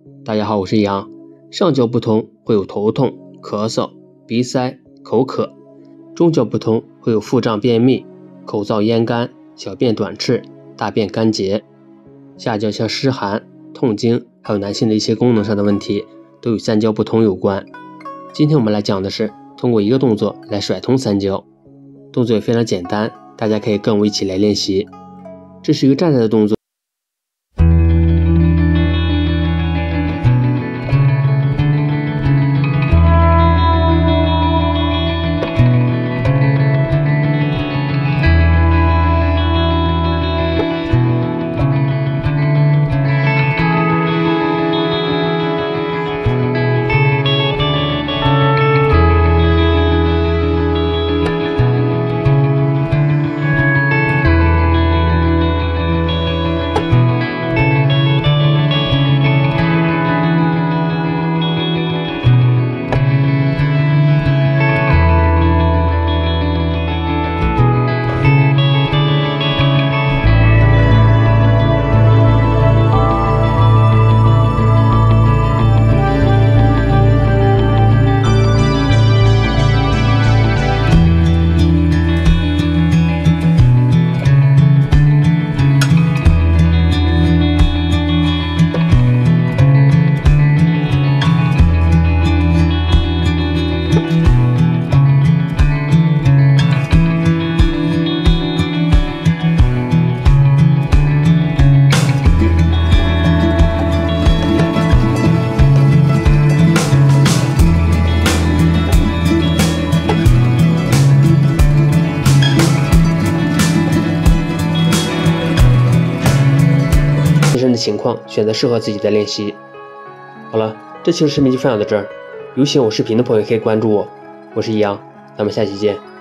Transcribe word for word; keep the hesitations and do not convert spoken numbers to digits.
大家好，我是杨。上焦不通会有头痛、咳嗽、鼻塞、口渴；中焦不通会有腹胀、便秘、口燥咽干、小便短赤、大便干结；下焦像湿寒、痛经，还有男性的一些功能上的问题，都与三焦不通有关。今天我们来讲的是通过一个动作来甩通三焦，动作也非常简单，大家可以跟我一起来练习。这是一个站着的动作。的情况选择适合自己的练习。好了，这期视频就分享到这儿。有喜欢我视频的朋友可以关注我，我是易阳，咱们下期见。